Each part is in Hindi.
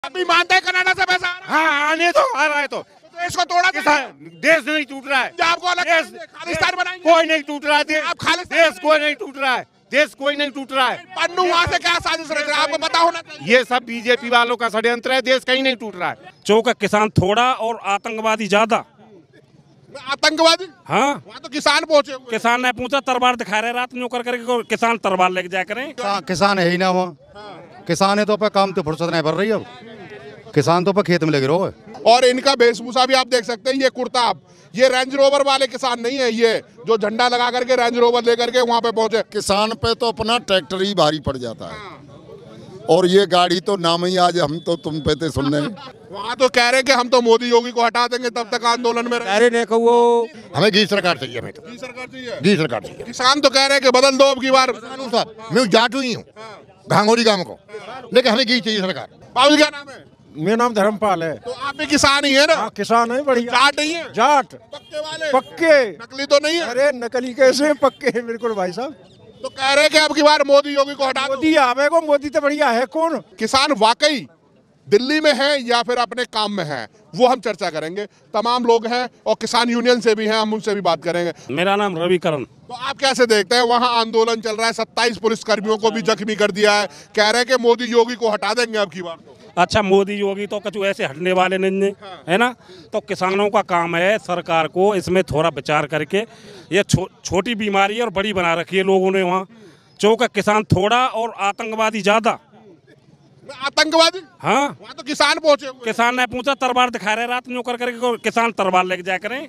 आप भी मानते हैं कनाडा से पैसा आ रहा है? हाँ आने तो आ रहा है तो देश को तोड़ा देश नहीं टूट रहा है। पंजाब को अलग देश करेंगे, खालिस्तान बनाएंगे। कोई नहीं टूट रहा है। आप खालिस्तान देश कोई नहीं टूट रहा है। देश कोई नहीं टूट रहा है। पन्नू वहां से क्या साजिश रच रहा है आपको पता होना चाहिए। ये सब बीजेपी वालों का षड्यंत्र है। देश कहीं नहीं टूट रहा है। चौक का किसान थोड़ा और आतंकवादी ज्यादा। आतंकवादी हाँ वहाँ तो किसान पहुंचे हुए। किसान ने पूछा तरबार दिखा रहे रात में कर करके किसान तरबार लेके जाया करें। किसान है ही ना वो। किसान है तो पे काम तो फुर्सत नहीं भर रही अब। किसान तो पे खेत में लगे रहो। और इनका वेशभूषा भी आप देख सकते हैं। ये कुर्ता, ये रेंज रोवर वाले किसान नहीं है, ये जो झंडा लगा करके रेंज रोवर लेकर के वहाँ पे पहुंचे। किसान पे तो अपना ट्रैक्टर ही भारी पड़ जाता है। और ये गाड़ी तो नाम ही आज हम तो तुम पे थे सुनने। वहाँ तो कह रहे हैं कि हम तो मोदी योगी को हटा देंगे तब तक आंदोलन में अरे देखो वो हमें घी सरकार चाहिए। हमें तो सरकार चाहिए। घी सरकार चाहिए। किसान तो कह रहे हैं कि बदल दो अब की बार। मैं जाट हुई हूँ घांगोरी गांव को, लेकिन हमें घी चाहिए सरकार। बाबू क्या नाम है? मेरा नाम धर्मपाल है। तो आप भी किसान ही है ना? किसान है बढ़िया। जाट नहीं है? जाट पक्के वाले? पक्के। नकली तो नहीं है? अरे नकली कैसे पक्के हैं बिल्कुल भाई साहब। तो कह रहे हैं कि अब की बार मोदी योगी को हटा दो। मोदी आवे को मोदी तो बढ़िया है कौन। किसान वाकई दिल्ली में है या फिर अपने काम में है, वो हम चर्चा करेंगे। तमाम लोग हैं और किसान यूनियन से भी हैं, हम उनसे भी बात करेंगे। मेरा नाम रविकरण। तो आप कैसे देखते हैं? वहां आंदोलन चल रहा है, 27 पुलिस कर्मियों को भी जख्मी कर दिया है। कह रहे हैं कि मोदी योगी को हटा देंगे अब की बार। अच्छा मोदी योगी तो कुछ ऐसे हटने वाले नहीं है, है ना। तो किसानों का काम है सरकार को इसमें थोड़ा विचार करके ये छोटी बीमारी है और बड़ी बना रखी है लोगों ने। वहाँ चौक किसान थोड़ा और आतंकवादी ज्यादा। आतंकवादी हाँ वहाँ तो किसान पहुंचे हुए। किसान ने पूछा तरबार दिखा रहे रात में कर करके किसान तरबार लेके जाया करें।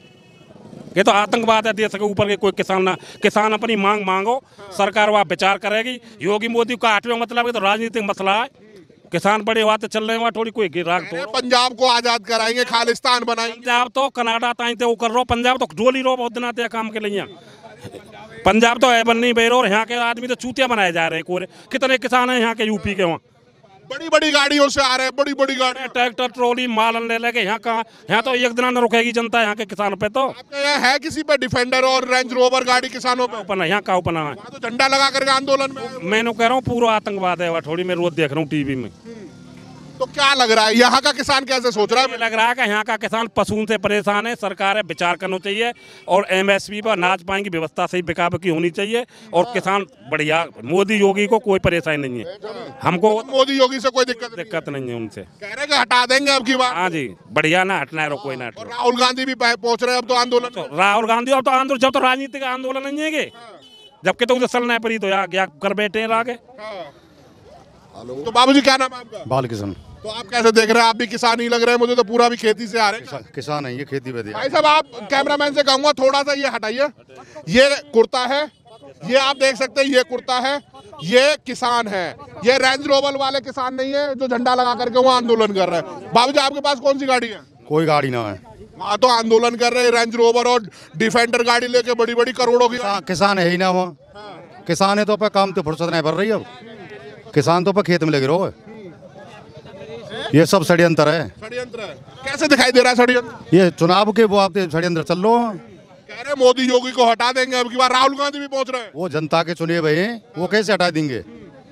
ये तो आतंकवाद है देश के ऊपर के। कोई किसान ना, किसान अपनी मांग मांगो, सरकार वहाँ विचार करेगी। योगी मोदी का 8वां मतलब है तो राजनीतिक मसला है। किसान बड़े हुआ तो चल रहे हैं थोड़ी कोई गिराक तो। पंजाब को आजाद कराएंगे, खालिस्तान बनाएंगे। पंजाब तो कनाडा ताई वो कर रहा। पंजाब तो डोली रो बहुत दिन आते हैं काम के लिए। पंजाब तो एबन नहीं बेरो। यहाँ के आदमी तो चूतिया बनाए जा रहे हैं कोरे। कितने किसान हैं यहाँ के यूपी के। वहाँ बड़ी बड़ी गाड़ियों से आ रहे हैं, बड़ी बड़ी गाड़ी, ट्रैक्टर ट्रॉली माल ले लेके। यहाँ कहाँ, यहाँ तो एक दिन न रुकेगी जनता यहाँ के किसानों पे। तो आपके यहाँ है किसी पे डिफेंडर और रेंज रोवर गाड़ी किसानों पे? ओपन है यहाँ का ओपन है। तो झंडा लगा करके आंदोलन में मैं कह रहा हूँ पूरा आतंकवाद है। थोड़ी मैं रोज देख रहा हूँ टीवी में। तो क्या लग रहा है यहाँ का किसान कैसे सोच रहा है? लग रहा है कि यहाँ का किसान पशुओं से परेशान है। सरकार है विचार करना चाहिए और MSP पर अनाज पानी की व्यवस्था सही बिकाब की होनी चाहिए। और किसान बढ़िया, मोदी योगी को कोई परेशानी नहीं है। हमको मोदी योगी से कोई दिक्कत नहीं है उनसे। कह रहे कि हटा देंगे अब की बार। हाँ जी बढ़िया ना हटना है, कोई ना हटना। राहुल गांधी भी पहुंच रहे हैं अब तो आंदोलन। तो राहुल गांधी अब तो आंदोलन, जब तो राजनीतिक आंदोलन नहीं है जबकि तो चलना पड़ी तो यहाँ कर बैठे हैं आगे। तो बाबूजी क्या नाम है आपका? बालकिशन। तो आप कैसे देख रहे हैं? आप भी किसान ही लग रहे हैं मुझे तो, पूरा भी खेती से आ रहे हैं। किसान है ये खेती पे। भाई साहब आप कैमरामैन से कहूंगा थोड़ा सा ये हटाइए। ये कुर्ता है, ये आप देख सकते हैं, ये कुर्ता है, ये किसान है। ये रेंज रोवर वाले किसान नहीं है जो झंडा लगा करके वो आंदोलन कर रहे हैं। बाबूजी आपके पास कौन सी गाड़ी है? कोई गाड़ी ना है। वहाँ तो आंदोलन कर रहे हैं रेंज रोवर और डिफेंडर गाड़ी लेके, बड़ी बड़ी करोड़ों की। किसान है ही ना वो। किसान है तो पे काम तो फुर्सत नहीं भर रही अब। किसान तो पे खेत में लगे रहो। ये सब षड्यंत्र है। षड्यंत्र है? कैसे दिखाई दे रहा है षड्यंत्र? ये चुनाव के वो आप षड्यंत्र चल लो। कह रहे मोदी योगी को हटा देंगे अब की बार। राहुल गांधी भी पहुंच रहे हैं। वो जनता के चुने हुए हैं, वो कैसे हटा देंगे?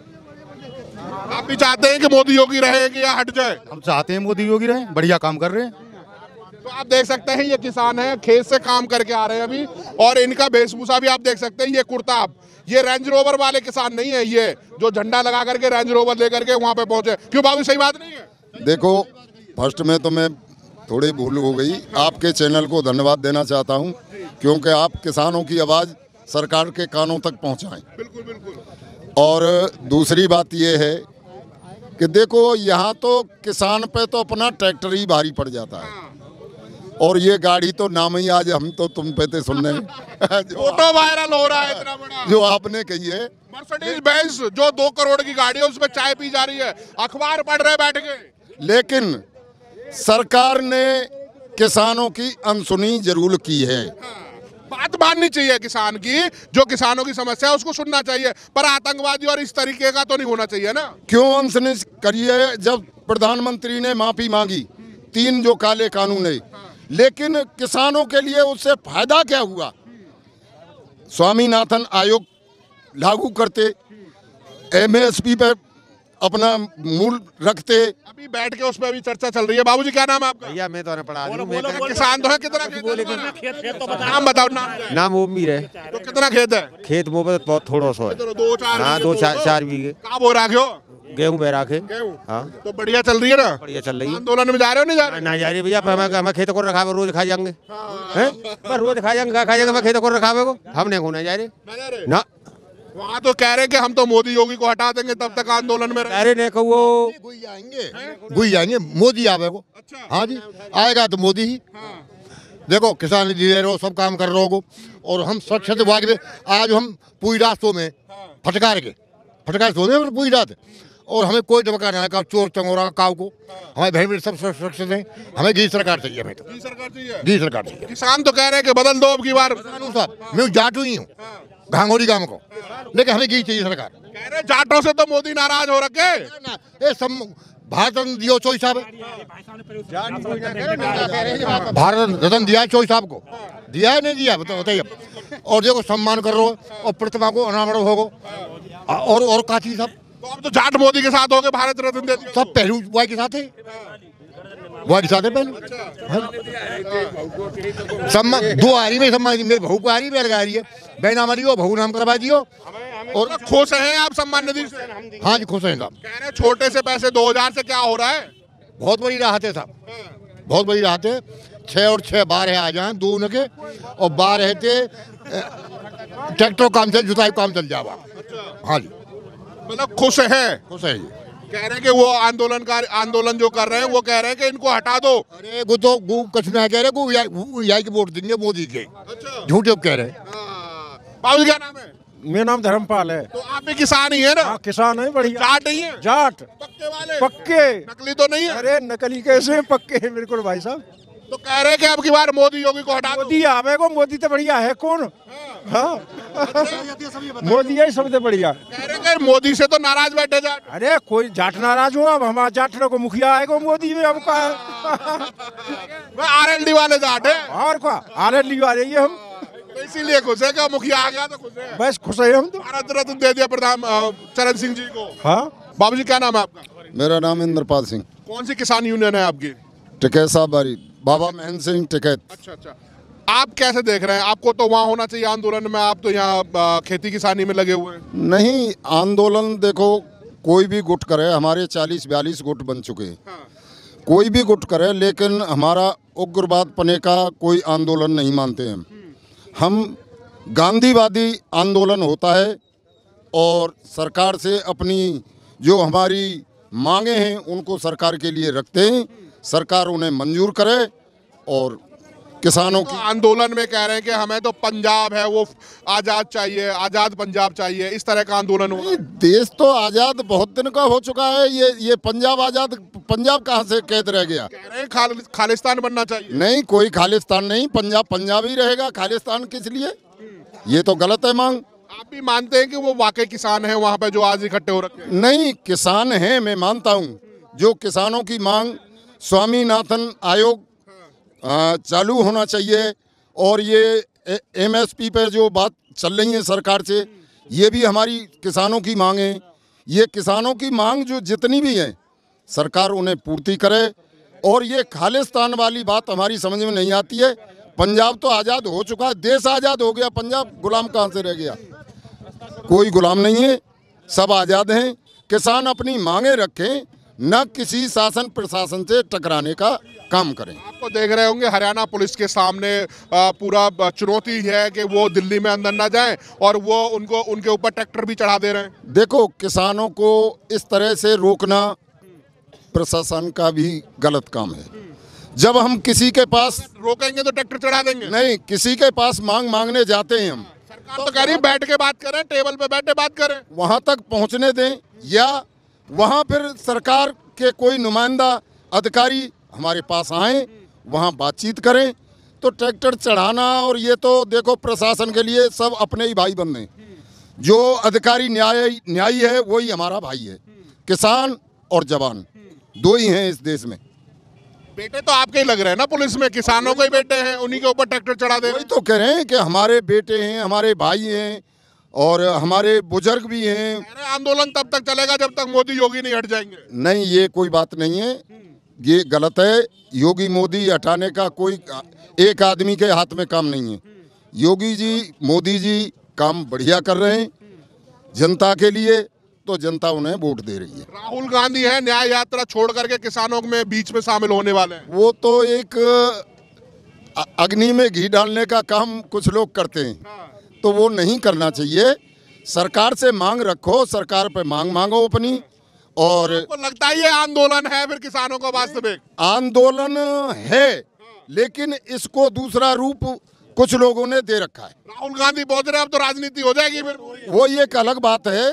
आप भी चाहते हैं कि मोदी योगी रहे कि या हट जाए? हम चाहते हैं मोदी योगी रहे, बढ़िया काम कर रहे हैं। तो आप देख सकते हैं ये किसान है, खेत से काम करके आ रहे हैं अभी। और इनका वेशभूषा भी आप देख सकते हैं। ये कुर्ता, ये रेंज रोवर वाले किसान नहीं है, ये जो झंडा लगा करके रेंज रोवर लेकर के वहां पे पहुंचे। क्यों बाबू सही बात नहीं है? देखो फर्स्ट में तो मैं थोड़ी भूल हो गई। आपके चैनल को धन्यवाद देना चाहता हूं क्योंकि आप किसानों की आवाज़ सरकार के कानों तक पहुंचाएं। बिल्कुल बिल्कुल। और दूसरी बात यह है कि देखो यहाँ तो किसान पे तो अपना ट्रैक्टर ही भारी पड़ जाता है। और ये गाड़ी तो नाम ही आज हम तो तुम पे थे सुनने। फोटो वायरल हो रहा है इतना बड़ा, जो आपने कही है। मर्सिडीज बेंज जो 2 करोड़ की गाड़ी है उसमें चाय पी जा रही है, अखबार पढ़ रहे बैठ के। लेकिन सरकार ने किसानों की अनसुनी जरूर की है। बात माननी चाहिए किसान की, जो किसानों की समस्या है उसको सुनना चाहिए, पर आतंकवादी और इस तरीके का तो नहीं होना चाहिए ना। क्यों अनसुनी करिए? जब प्रधानमंत्री ने माफी मांगी 3 जो काले कानून है, लेकिन किसानों के लिए उससे फायदा क्या हुआ? स्वामीनाथन आयोग लागू करते, MSP पे अपना मूल रखते। अभी बैठ के उसमें अभी चर्चा चल रही है। बाबूजी क्या नाम है आपका? भैया मैं तो पढ़ा किसान तो है, कितना खेत है? नाम बताओ। नाम उम्मीद है। तो कितना खेत है? खेत मोहब्बत बहुत थोड़ा सा है। 2-4 हाँ 2-4 बीघे। कहाँ बो रखे हो? गेहूँ बह रखे। हाँ तो बढ़िया चल रही है ना? बढ़िया चल रही है। आंदोलन में जा रहे हो नहीं जा रहे? ना जा रही भैया, हमें खेत को रखा रोज खा जाएंगे हैं, रोज खा जाएंगे मैं खेत को रखा को हमने को नहीं जा रहे ना। वहाँ तो कह रहे हैं कि हम तो मोदी योगी को हटा देंगे तब तक आंदोलन में अरे नहीं कहो गुई जाएंगे मोदी आवेगो। हाँ जी आएगा तो मोदी ही। देखो किसान दे रहे हो, सब काम कर रहे हो और हम स्वच्छ विभाग में आज हम पूरी रात सो में फटकार सो में पूरी रात और हमें कोई धमका नहीं आया चोर चंगोरा काव को। हमें भेड़ सब सुरक्षित हैं। हमें घी सरकार चाहिए। हमें तो घी सरकार चाहिए। किसान तो कह रहे हैं कि बदल दो अब की बार। मैं जाटू ही हूँ घांगोरी गांव को, लेकिन हमें घी चाहिए सरकार। कह रहे जाटों से तो मोदी नाराज हो रखे। ये सब भारत रत्न दियो चोई साहब, भारत रत्न दिया है चोई साहब को, दिया है नहीं दिया बताइए। और देखो सम्मान कर रहे हो और प्रतिमा को अनावरण होगो और काची साहब। तो अब तो जाट मोदी के साथ हो गए, भारत रत्न दे दिया। सब पहलू वाई के साथ है, वाई के साथ है पहलू। सम्मान 2 आ रही में सम्मान, मेरे बहू को आ रही है, आ रही है बहन हमारी हो, बहू नाम करवा दियो। और खुश हैं आप सम्मान निधि से? हाँ जी खुश हैं साहब। कह रहे छोटे से पैसे 2000 से क्या हो रहा है? बहुत बड़ी राहत है साहब, बहुत बड़ी राहत है। 6 और 6 12 आ जाए 2 उनके और 12 थे ट्रैक्टर काम चल जुताई काम चल जावा। हाँ जी मतलब खुश है? खुश है जी। कह रहे हैं कि वो आंदोलन जो कर रहे हैं वो कह रहे हैं कि इनको हटा दो। अरे वो तो कुछ नहीं कह रहे, वो यही के वोट देंगे मोदी के। झूठे कह रहे। बाबू क्या नाम है? मेरा नाम धर्मपाल है। तो आप भी किसान ही है ना? हाँ किसान है, बढ़िया। जाट नहीं है? जाट पक्के वाले? पक्के, नकली तो नहीं है? अरे नकली कैसे, पक्के हैं बिल्कुल भाई साहब। तो कह रहे हैं कि अब की बार मोदी योगी को हटा दो। मोदी आवे को, मोदी तो बढ़िया है कौन? हाँ मोदी है सबसे बढ़िया। कह रहे हैं कि मोदी से तो नाराज बैठे जाट। अरे कोई जाट नाराज हो, अब हमारा जाट को मुखिया आएगा मोदी में, अब का आरएलडी वाले जाट है और क्या आरएलडी वाले ये हम, तो इसीलिए खुश है कि मुखिया आ गया तो खुश है। बस खुश है हम तो। भारत रत्न दे दिया प्रधान चरण सिंह जी को। हाँ बाबूजी क्या नाम है आपका? मेरा नाम इंद्रपाल सिंह। कौन सी किसान यूनियन है आपकी? टिकैत साहब बारी, बाबा महेंद्र सिंह टिकैत। अच्छा आप कैसे देख रहे हैं? आपको तो वहाँ होना चाहिए आंदोलन में, आप तो यहाँ खेती किसानी में लगे हुए हैं। नहीं आंदोलन देखो कोई भी गुट करे, हमारे 40-42 गुट बन चुके हैं। कोई भी गुट करे, लेकिन हमारा उग्रवाद पने का कोई आंदोलन नहीं मानते हैं हम। गांधीवादी आंदोलन होता है और सरकार से अपनी जो हमारी मांगे हैं उनको सरकार के लिए रखते हैं, सरकार उन्हें मंजूर करे। और किसानों की आंदोलन में कह रहे हैं कि हमें तो पंजाब है वो आज़ाद चाहिए, आज़ाद पंजाब चाहिए, इस तरह का आंदोलन हो। देश तो आज़ाद बहुत दिन का हो चुका है। ये पंजाब आज़ाद, पंजाब कहाँ से कैद रह गया? कह रहे हैं खालिस्तान बनना चाहिए। नहीं कोई खालिस्तान नहीं, पंजाब पंजाब ही रहेगा, खालिस्तान किस लिए? ये तो गलत है मांग। आप भी मानते हैं कि वो वाकई किसान हैं वहाँ पे जो आज इकट्ठे हो रखे हैं? नहीं किसान हैं, मैं मानता हूँ। जो किसानों की मांग स्वामीनाथन आयोग चालू होना चाहिए और ये MSP पर जो बात चल रही है सरकार से, ये भी हमारी किसानों की मांग है। ये किसानों की मांग जो जितनी भी है सरकार उन्हें पूर्ति करे। और ये खालिस्तान वाली बात हमारी समझ में नहीं आती है। पंजाब तो आज़ाद हो चुका है, देश आज़ाद हो गया, पंजाब गुलाम कहाँ से रह गया? कोई गुलाम नहीं है, सब आज़ाद हैं। किसान अपनी मांगे रखें, न किसी शासन प्रशासन से टकराने का काम करें। आपको देख रहे होंगे हरियाणा पुलिस के सामने पूरा चुनौती है कि वो दिल्ली में अंदर ना जाएं और वो उनके ऊपर ट्रैक्टर भी चढ़ा दे रहे हैं। देखो किसानों को इस तरह से रोकना प्रशासन का भी गलत काम है। जब हम किसी के पास रोकेंगे तो ट्रैक्टर चढ़ा देंगे। नहीं, किसी के पास मांगने जाते हैं हम, सरकार तो कह रही है बैठ के बात करें, टेबल पे बैठे बात करें, वहाँ तक पहुँचने दें या वहाँ फिर सरकार के कोई नुमाइंदा अधिकारी हमारे पास आए, वहाँ बातचीत करें। तो ट्रैक्टर चढ़ाना और ये तो देखो प्रशासन के लिए सब अपने ही भाई बंधे हैं। जो अधिकारी न्यायी है वही हमारा भाई है। किसान और जवान दो ही हैं इस देश में। बेटे तो आपके ही लग रहे हैं ना पुलिस में, किसानों के ही बेटे हैं, उन्हीं के ऊपर ट्रैक्टर चढ़ा दे। वही तो कह रहे हैं कि हमारे बेटे हैं, हमारे भाई हैं, और हमारे बुजुर्ग भी हैं। अरे आंदोलन तब तक चलेगा जब तक मोदी योगी नहीं हट जाएंगे। नहीं, ये कोई बात नहीं है, ये गलत है। योगी मोदी हटाने का कोई एक आदमी के हाथ में काम नहीं है। योगी जी, मोदी जी काम बढ़िया कर रहे हैं जनता के लिए, तो जनता उन्हें वोट दे रही है। राहुल गांधी है न्याय यात्रा छोड़ करके किसानों में बीच में शामिल होने वाले हैं। वो तो एक अग्नि में घी डालने का काम कुछ लोग करते हैं, तो वो नहीं करना चाहिए। सरकार से मांग रखो, सरकार पे मांग मांगो अपनी। और आपको लगता है ये आंदोलन है फिर किसानों का वास्तविक? आंदोलन है, लेकिन इसको दूसरा रूप कुछ लोगों ने दे रखा है। राहुल गांधी पहुंच रहे, अब तो राजनीति हो जाएगी फिर। वो ये एक अलग बात है।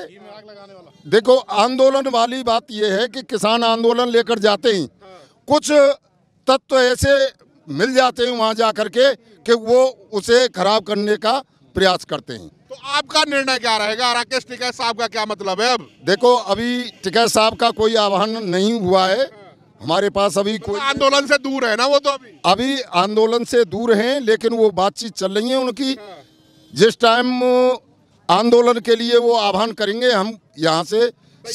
देखो, आंदोलन वाली बात ये है कि किसान आंदोलन लेकर जाते हैं, कुछ तत्व ऐसे मिल जाते हैं वहां जाकर के कि वो उसे खराब करने का प्रयास करते हैं। तो आपका निर्णय क्या रहेगा? राकेश टिकैत साहब का क्या मतलब है? अब देखो, अभी टिकैत साहब का कोई आह्वान नहीं हुआ है हमारे पास। अभी कोई आंदोलन से दूर है ना वो, तो अभी आंदोलन से दूर हैं, लेकिन वो बातचीत चल रही है उनकी। जिस टाइम आंदोलन के लिए वो आह्वान करेंगे, हम यहाँ से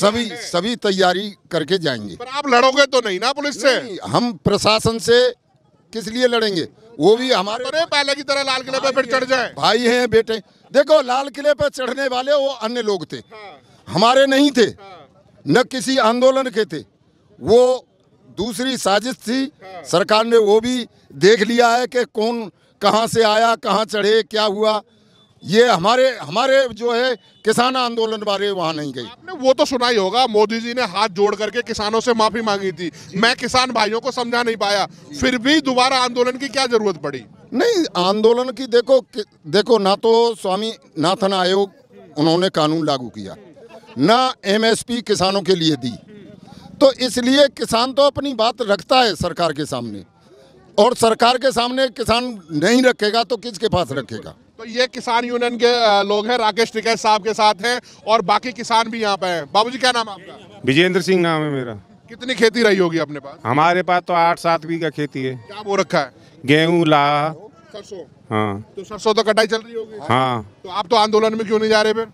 सभी तैयारी करके जाएंगे। पर आप लड़ोगे तो नहीं ना पुलिस से? हम प्रशासन से किस लिए लड़ेंगे? वो भी हमारे अरे पहले की तरह लाल किले पे फिर चढ़ जाए। भाई हैं बेटे। देखो, लाल किले पे चढ़ने वाले वो अन्य लोग थे, हमारे नहीं थे, न किसी आंदोलन के थे। वो दूसरी साजिश थी। सरकार ने वो भी देख लिया है कि कौन कहाँ से आया, कहाँ चढ़े, क्या हुआ। ये हमारे जो है किसान आंदोलन वाले वहाँ नहीं गए। आपने वो तो सुना ही होगा, मोदी जी ने हाथ जोड़ करके किसानों से माफी मांगी थी। मैं किसान भाइयों को समझा नहीं पाया, फिर भी दोबारा आंदोलन की क्या जरूरत पड़ी? नहीं, आंदोलन की देखो ना तो स्वामीनाथन आयोग उन्होंने कानून लागू किया, ना एमएसपी किसानों के लिए दी। तो इसलिए किसान तो अपनी बात रखता है सरकार के सामने, और सरकार के सामने किसान नहीं रखेगा तो किसके पास रखेगा? तो ये किसान यूनियन के लोग हैं, राकेश टिकैत साहब के साथ हैं, और बाकी किसान भी यहाँ पे हैं। बाबूजी, क्या नाम है आपका? विजेंद्र सिंह नाम है मेरा। कितनी खेती रही होगी अपने पास? हमारे पास तो 8-7 बीघा खेती है। क्या बो रखा है? गेहूँ, लाह, सरसों। हाँ। तो सरसों तो कटाई चल रही होगी। हाँ। तो आप तो आंदोलन में क्यों नहीं जा रहे फिर?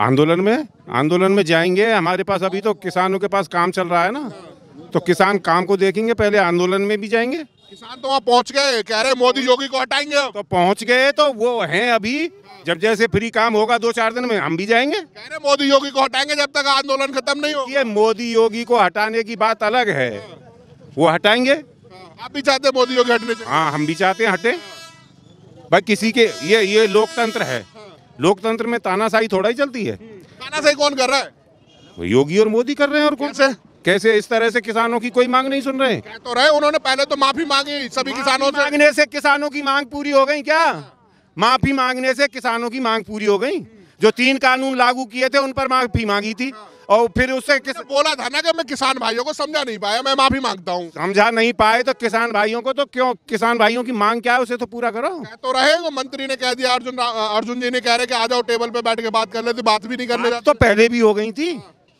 आंदोलन में जाएंगे। हमारे पास अभी तो किसानों के पास काम चल रहा है ना, तो किसान काम को देखेंगे, पहले आंदोलन में भी जाएंगे। किसान तो वहाँ पहुँच गए, कह रहे मोदी योगी को हटाएंगे। अब तो पहुंच गए, तो वो हैं अभी। जब जैसे फ्री काम होगा 2-4 दिन में, हम भी जाएंगे। कह रहे मोदी योगी को हटाएंगे जब तक आंदोलन खत्म नहीं होगा। ये मोदी योगी को हटाने की बात अलग है, वो हटाएंगे। आप भी चाहते हैं मोदी योगी हटने चाहिए? हाँ, हम भी चाहते हैं हटे। भाई किसी के ये लोकतंत्र है, लोकतंत्र में तानाशाही थोड़ा ही चलती है। तानाशाही कौन कर रहा है? योगी और मोदी कर रहे हैं। और कौन से कैसे इस तरह से किसानों की कोई मांग नहीं सुन रहे? कह तो रहे उन्होंने पहले तो माफी मांगी सभी किसानों से। मांगने से किसानों की मांग पूरी हो गई क्या? माफी मांगने से किसानों की मांग पूरी हो गई? जो 3 कानून लागू किए थे उन पर माफी मांगी थी, और फिर उससे बोला था ना कि मैं किसान भाइयों को समझा नहीं पाया, मैं माफी मांगता हूँ। समझा नहीं पाए तो किसान भाइयों को तो क्यों? किसान भाइयों की मांग क्या है उसे तो पूरा करो। कह तो रहे, वो मंत्री ने कह दिया, अर्जुन जी ने कह रहे कि आ जाओ टेबल पे बैठ के बात कर लेते, बात भी नहीं करने जाते। तो पहले भी हो गई थी।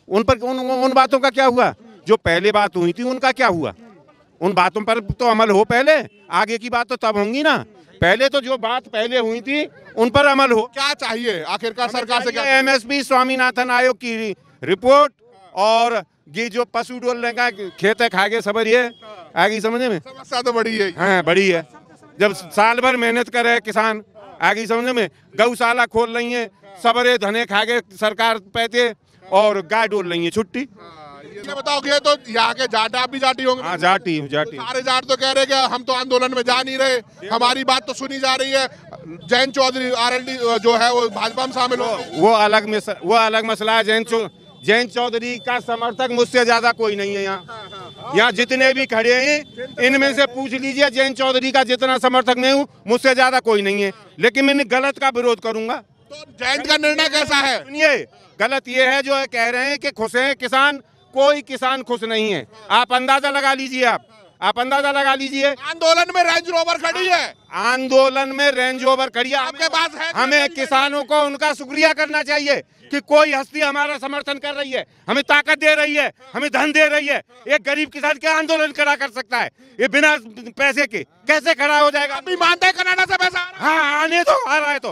उन बातों का क्या हुआ? जो पहले बात हुई थी उनका क्या हुआ? उन बातों पर तो अमल हो पहले, आगे की बात तो तब होंगी ना। पहले तो जो बात पहले हुई थी उन पर अमल हो। क्या चाहिए आखिरकार सरकार से? क्या एमएसपी, स्वामीनाथन आयोग की रिपोर्ट, और ये जो पशु डोलने का खेत है खा के सबर, ये आगे समझे में समस्या तो बड़ी है। हाँ, बड़ी है। जब साल भर मेहनत करे किसान, आगे समझे में गौशाला खोल रही है, सबरे धने खा के सरकार पैते, और गाय डोल रही है छुट्टी। ये बताओ कि ये तो यहाँ के जाट, आप भी जाटी होंगे? हाँ, जाटी। सारे जाट तो कह रहे कि हम तो आंदोलन में जा नहीं रहे, हमारी बात तो सुनी जा रही है। जयंत चौधरी आरएलडी जो है वो भाजपा में शामिल हो। वो अलग मसला है। जयंत चौधरी का समर्थक मुझसे ज्यादा कोई नहीं है यहाँ जितने भी खड़े हैं, इनमें से पूछ लीजिए, जयंत चौधरी का जितना समर्थक मैं हूँ, मुझसे ज्यादा कोई नहीं है। लेकिन मैं गलत का विरोध करूंगा। तो जयंत का निर्णय कैसा है? सुनिए, गलत ये है जो कह रहे हैं कि खुश हैं किसान। कोई किसान खुश नहीं है। आप अंदाजा लगा लीजिए। आप अंदाजा लगा लीजिए। आंदोलन में रेंज रोवर खड़ी है। आंदोलन में रेंज रोवर खड़ी है आपके पास है? हमें किसानों को उनका शुक्रिया करना चाहिए कि कोई हस्ती हमारा समर्थन कर रही है, हमें ताकत दे रही है, हमें धन दे रही है। एक गरीब किसान क्या आंदोलन खड़ा कर सकता है? ये बिना पैसे के कैसे खड़ा हो जाएगा? अभी मानते हैं कनाडा से पैसा आ रहा है? हाँ, आने दो, आ रहा है तो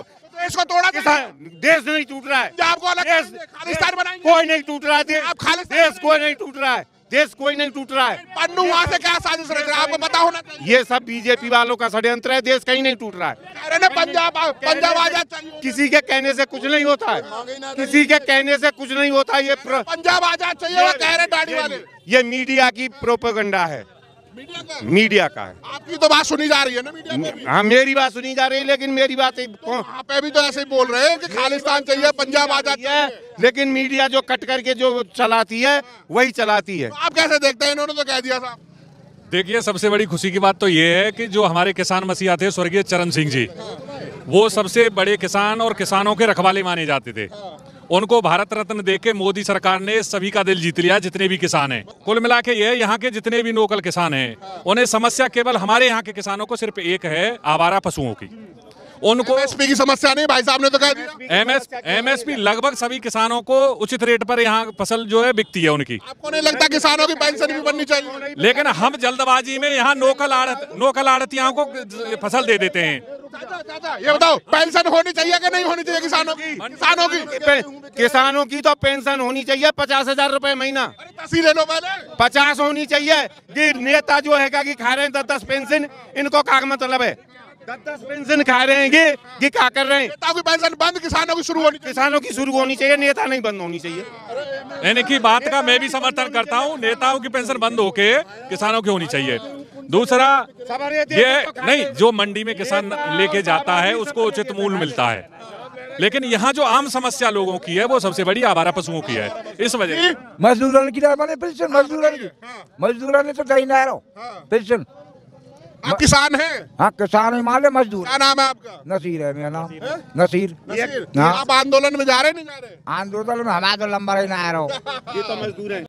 देश को तोड़ा देश नहीं टूट रहा है, पंजाब को अलग देश करेंगे, खालिस्तान बनाएंगे। कोई नहीं टूट रहा है, आप खालिस्तान देश कोई नहीं टूट रहा है, देश कोई नहीं टूट रहा है। पन्नू वहां से क्या साजिश रच रहा है आपको पता होना चाहिए। ये सब बीजेपी वालों का षड्यंत्र है, देश कहीं नहीं टूट रहा है। कह रहे ना पंजाब आजाद चाहिए, किसी के कहने से कुछ नहीं होता है, किसी के कहने से कुछ नहीं होता है। पंजाब आजाद चाहिए वो कह रहे दाढ़ी वाले। ये मीडिया की प्रोपेगेंडा है, मीडिया का है। आपकी तो बात सुनी जा रही है ना मीडिया में। हाँ, मेरी बात सुनी जा रही है, लेकिन मेरी बात वहाँ पे भी तो ऐसे ही बोल रहे हैं कि खालिस्तान चाहिए, पंजाब आजाद चाहिए। लेकिन मीडिया जो कट करके जो चलाती है वही चलाती है। तो आप कैसे देखते हैं, इन्होंने तो कह दिया साहब। देखिए, सबसे बड़ी खुशी की बात तो ये है कि जो हमारे किसान मसीहा थे स्वर्गीय चरण सिंह जी, वो सबसे बड़े किसान और किसानों के रखवाले माने जाते थे। उनको भारत रत्न देके मोदी सरकार ने सभी का दिल जीत लिया, जितने भी किसान हैं। कुल मिला के ये यहाँ के जितने भी लोकल किसान हैं, उन्हें समस्या केवल हमारे यहाँ के किसानों को सिर्फ एक है, आवारा पशुओं की। उनको एमएसपी की समस्या नहीं, भाई साहब ने तो कह दिया। एमएसपी लगभग सभी किसानों को उचित रेट पर यहाँ फसल जो है बिकती है उनकी। आपको नहीं लगता किसानों की पेंशन भी बननी चाहिए? लेकिन हम जल्दबाजी में यहाँ नोकल आड़तियों को फसल दे देते हैं। चाचा ये बताओ, पेंशन होनी चाहिए कि नहीं होनी चाहिए किसानों की? किसानों की तो पेंशन होनी चाहिए 50,000 रुपए महीना। तस्वीर ले लो पहले। 50 होनी चाहिए। कि नेता जो है कि खा रहे हैं 10-10 पेंशन, इनको क्या मतलब है? 10-10 पेंशन खा रहे हैं कि क्या कर रहे हैं? नेताओं की पेंशन बंद, किसानों की शुरू होनी चाहिए। किसानों की शुरू होनी चाहिए, नेता नहीं बंद होनी चाहिए। इनकी बात का मैं भी समर्थन करता हूँ, नेताओं की पेंशन बंद होके किसानों की होनी चाहिए। दूसरा ये नहीं, जो मंडी में किसान लेके जाता है उसको उचित मूल्य मिलता है, लेकिन यहाँ जो आम समस्या लोगों की है वो सबसे बड़ी आवारा पशुओं की है। इस वजह से मजदूरों की पेंशन, मजदूरों ने तो कहीं ना रहो पेंशन। आप किसान हैं? हाँ, किसान है, माले मजदूर। क्या नाम है आपका? नसीर है मेरा नाम। नसीर। आप आंदोलन में जा रहे नहीं जा रहे? आंदोलन में हमारा तो लंबा ही ना आ रहा हो। ये तो मजदूर है।